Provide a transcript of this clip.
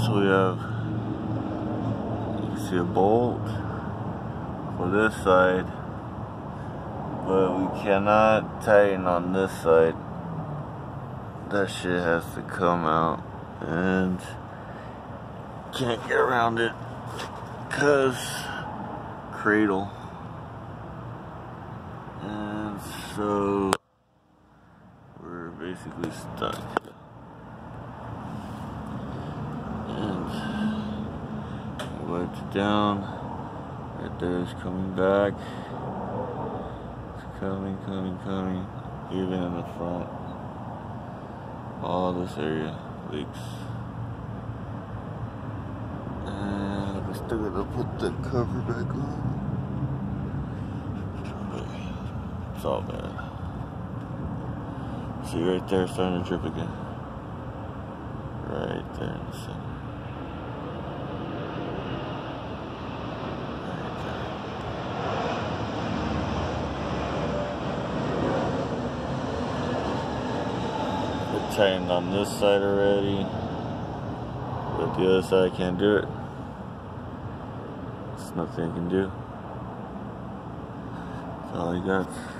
So we have, you can see a bolt for this side, but we cannot tighten on this side. That shit has to come out, and can't get around it because cradle. And so we're basically stuck. And I wiped it down. Right there is coming back. It's coming. Even in the front. All this area leaks. And we still gotta put the cover back on. It's all bad. See right there, starting to drip again. Right there in the center. Right there. It tightened on this side already, but the other side I can't do it. There's nothing I can do. That's all I got.